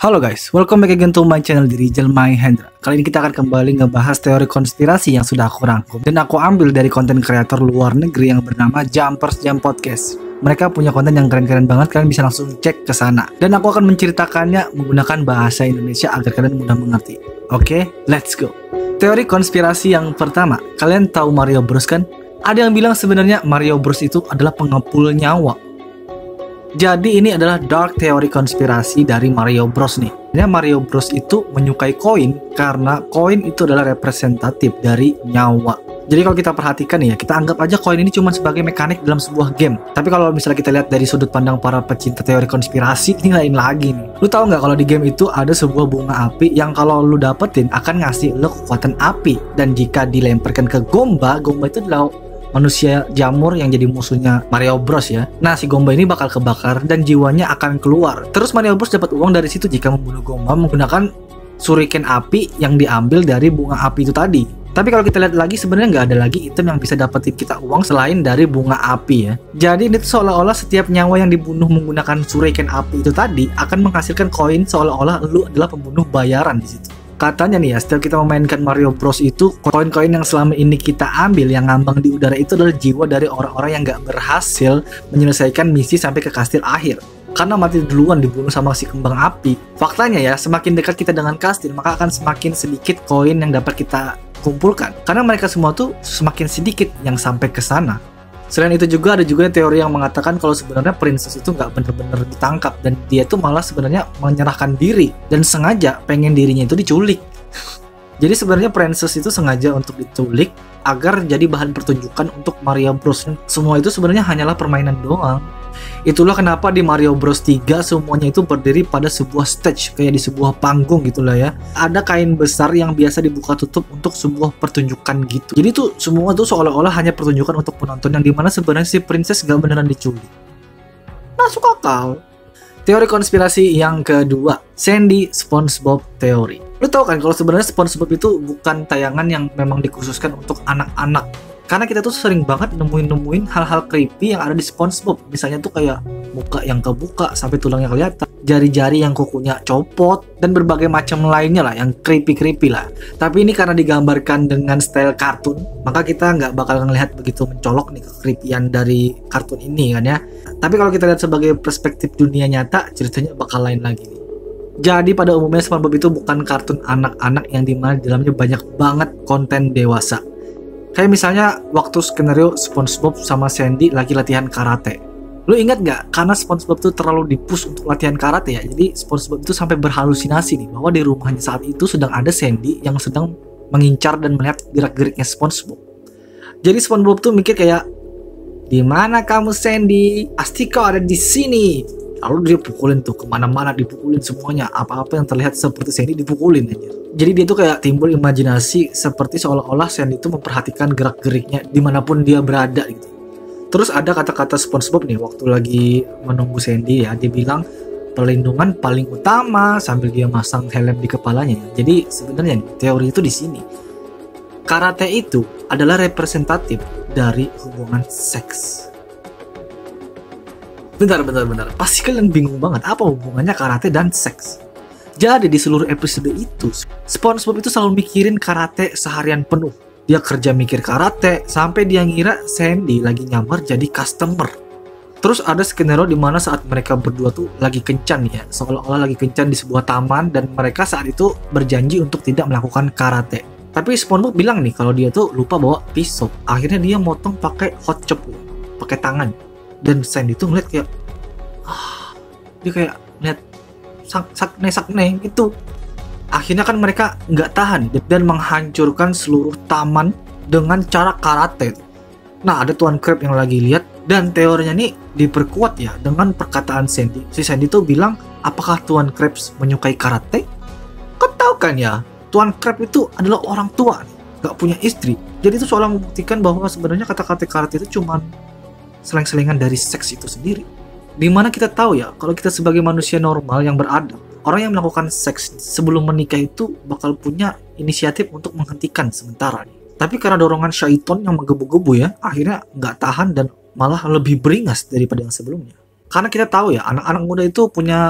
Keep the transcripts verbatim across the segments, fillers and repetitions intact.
Halo guys, welcome back again to my channel di Rijal My Hendra. Kali ini kita akan kembali ngebahas teori konspirasi yang sudah aku rangkum dan aku ambil dari konten kreator luar negeri yang bernama Jumpers Jam Podcast. Mereka punya konten yang keren-keren banget, kalian bisa langsung cek ke sana. Dan aku akan menceritakannya menggunakan bahasa Indonesia agar kalian mudah mengerti. Oke, let's go. Teori konspirasi yang pertama, kalian tahu Mario Bros kan? Ada yang bilang sebenarnya Mario Bros itu adalah pengepul nyawa. Jadi ini adalah dark teori konspirasi dari Mario Bros nih. Sebenarnya Mario Bros itu menyukai koin karena koin itu adalah representatif dari nyawa. Jadi kalau kita perhatikan ya, kita anggap aja koin ini cuma sebagai mekanik dalam sebuah game. Tapi kalau misalnya kita lihat dari sudut pandang para pecinta teori konspirasi, ini lain lagi nih. Lu tahu nggak kalau di game itu ada sebuah bunga api yang kalau lu dapetin akan ngasih lu kekuatan api. Dan jika dilemparkan ke Gomba, Gomba itu adalah manusia jamur yang jadi musuhnya Mario Bros ya. Nah, si Gomba ini bakal kebakar dan jiwanya akan keluar. Terus Mario Bros dapat uang dari situ jika membunuh Gomba menggunakan shuriken api yang diambil dari bunga api itu tadi. Tapi kalau kita lihat lagi, sebenarnya nggak ada lagi item yang bisa dapetin kita uang selain dari bunga api ya. Jadi ini tuh seolah-olah setiap nyawa yang dibunuh menggunakan shuriken api itu tadi akan menghasilkan koin, seolah-olah lu adalah pembunuh bayaran di situ. Katanya nih ya, setiap kita memainkan Mario Bros itu, koin-koin yang selama ini kita ambil yang ngambang di udara itu adalah jiwa dari orang-orang yang gak berhasil menyelesaikan misi sampai ke kastil akhir. Karena mati duluan dibunuh sama si kembang api. Faktanya ya, semakin dekat kita dengan kastil, maka akan semakin sedikit koin yang dapat kita kumpulkan. Karena mereka semua tuh semakin sedikit yang sampai ke sana. Selain itu juga ada juga teori yang mengatakan kalau sebenarnya princess itu nggak bener-bener ditangkap dan dia tuh malah sebenarnya menyerahkan diri dan sengaja pengen dirinya itu diculik. Jadi sebenarnya princess itu sengaja untuk diculik agar jadi bahan pertunjukan untuk Mario Bros. Semua itu sebenarnya hanyalah permainan doang. Itulah kenapa di Mario Bros tiga semuanya itu berdiri pada sebuah stage, kayak di sebuah panggung gitulah ya. Ada kain besar yang biasa dibuka tutup untuk sebuah pertunjukan gitu. Jadi tuh semua tuh seolah-olah hanya pertunjukan untuk penonton yang dimana sebenarnya si princess gak beneran diculik. Masuk akal. Teori konspirasi yang kedua, Sandy SpongeBob Theory. Lu tau kan kalau sebenarnya SpongeBob itu bukan tayangan yang memang dikhususkan untuk anak-anak. Karena kita tuh sering banget nemuin-nemuin hal-hal creepy yang ada di SpongeBob. Misalnya tuh kayak muka yang kebuka sampai tulangnya kelihatan, jari-jari yang kukunya copot, dan berbagai macam lainnya lah yang creepy-creepy lah. Tapi ini karena digambarkan dengan style kartun, maka kita nggak bakal ngelihat begitu mencolok nih kecreepyan dari kartun ini kan ya. Tapi kalau kita lihat sebagai perspektif dunia nyata, ceritanya bakal lain lagi nih. Jadi pada umumnya SpongeBob itu bukan kartun anak-anak yang dimana di dalamnya banyak banget konten dewasa. Kayak misalnya waktu skenario SpongeBob sama Sandy lagi latihan karate. Lu ingat nggak? Karena SpongeBob tuh terlalu dipush untuk latihan karate ya. Jadi SpongeBob itu sampai berhalusinasi nih bahwa di rumahnya saat itu sedang ada Sandy yang sedang mengincar dan melihat gerak-geriknya SpongeBob. Jadi SpongeBob tuh mikir kayak, "Di mana kamu Sandy? Pasti kau ada di sini." Lalu dia pukulin tuh kemana-mana, dipukulin semuanya. Apa-apa yang terlihat seperti Sandy dipukulin aja. Jadi dia tuh kayak timbul imajinasi seperti seolah-olah Sandy itu memperhatikan gerak-geriknya dimanapun dia berada gitu. Terus ada kata-kata SpongeBob nih waktu lagi menunggu Sandy ya, dia bilang perlindungan paling utama sambil dia masang helm di kepalanya. Jadi sebenarnya nih, teori itu di sini. Karate itu adalah representatif dari hubungan seks. Bentar, bentar, bentar. Pasti kalian bingung banget apa hubungannya karate dan seks. Jadi di seluruh episode itu, SpongeBob itu selalu mikirin karate seharian penuh. Dia kerja mikir karate sampai dia ngira Sandy lagi nyamar jadi customer. Terus ada skenario di mana saat mereka berdua tuh lagi kencan ya, seolah-olah lagi kencan di sebuah taman dan mereka saat itu berjanji untuk tidak melakukan karate. Tapi SpongeBob bilang nih kalau dia tuh lupa bawa pisau. Akhirnya dia motong pakai hot chop, pakai tangan. Dan Sandy tuh ngeliat kayak, ah, dia kayak ngeliat sakne-sakne gitu. Akhirnya kan mereka nggak tahan dan menghancurkan seluruh taman dengan cara karate. Nah, ada Tuan Crab yang lagi lihat dan teorinya nih diperkuat ya dengan perkataan Sandy. Si Sandy tuh bilang, apakah Tuan Crab menyukai karate? Kau tahu kan ya, Tuan Crab itu adalah orang tua nih, nggak punya istri. Jadi itu seolah membuktikan bahwa sebenarnya kata-kata karate itu cuman seling-selingan dari seks itu sendiri. Dimana kita tahu ya, kalau kita sebagai manusia normal yang beradab, orang yang melakukan seks sebelum menikah itu bakal punya inisiatif untuk menghentikan sementara. Tapi karena dorongan syaiton yang menggebu-gebu ya, akhirnya nggak tahan dan malah lebih beringas daripada yang sebelumnya. Karena kita tahu ya, anak-anak muda itu punya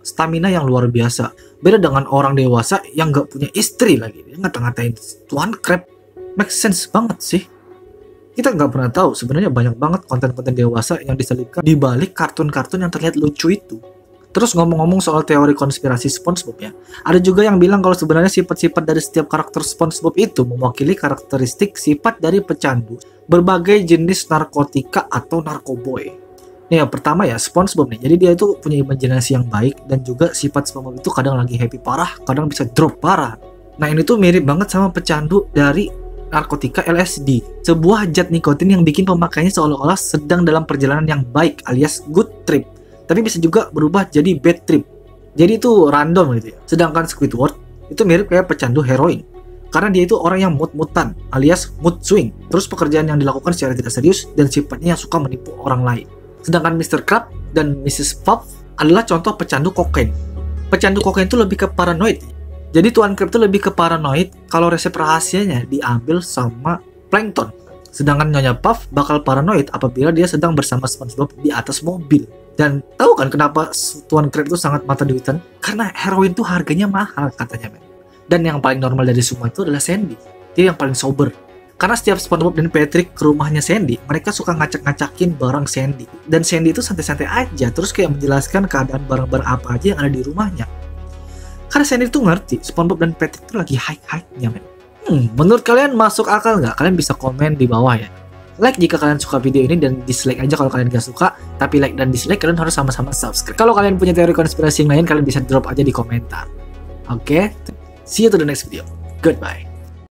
stamina yang luar biasa. Beda dengan orang dewasa yang nggak punya istri lagi. Dia ngata-ngatain Tuan Crab. Make sense banget sih. Kita nggak pernah tahu sebenarnya banyak banget konten-konten dewasa yang diselipkan di balik kartun-kartun yang terlihat lucu itu. Terus ngomong-ngomong soal teori konspirasi SpongeBob ya, ada juga yang bilang kalau sebenarnya sifat-sifat dari setiap karakter SpongeBob itu mewakili karakteristik sifat dari pecandu berbagai jenis narkotika atau narkoboy. Nih yang pertama ya SpongeBob nih, jadi dia itu punya imajinasi yang baik dan juga sifat SpongeBob itu kadang lagi happy parah, kadang bisa drop parah. Nah ini tuh mirip banget sama pecandu dari narkotika L S D, sebuah zat nikotin yang bikin pemakainya seolah-olah sedang dalam perjalanan yang baik alias good trip. Tapi bisa juga berubah jadi bad trip. Jadi itu random gitu ya. Sedangkan Squidward itu mirip kayak pecandu heroin. Karena dia itu orang yang mood-moodan alias mood swing. Terus pekerjaan yang dilakukan secara tidak serius dan sifatnya yang suka menipu orang lain. Sedangkan mister Krabs dan missus Puff adalah contoh pecandu kokain. Pecandu kokain itu lebih ke paranoid. Jadi Tuan Crab itu lebih ke paranoid kalau resep rahasianya diambil sama Plankton. Sedangkan Nyonya Puff bakal paranoid apabila dia sedang bersama SpongeBob di atas mobil. Dan tahu kan kenapa Tuan Crab itu sangat mata duitan? Karena heroin tuh harganya mahal katanya, men. Dan yang paling normal dari semua itu adalah Sandy. Dia yang paling sober. Karena setiap SpongeBob dan Patrick ke rumahnya Sandy, mereka suka ngacak-ngacakin barang Sandy. Dan Sandy itu santai-santai aja, terus kayak menjelaskan keadaan barang-barang apa aja yang ada di rumahnya. Karena Sandy tuh ngerti, SpongeBob dan Patrick tuh lagi high-high-nya, men. Hmm, menurut kalian masuk akal nggak? Kalian bisa komen di bawah ya. Like jika kalian suka video ini dan dislike aja kalau kalian gak suka. Tapi like dan dislike kalian harus sama-sama subscribe. Kalau kalian punya teori konspirasi yang lain, kalian bisa drop aja di komentar. Oke, okay? See you to the next video. Goodbye.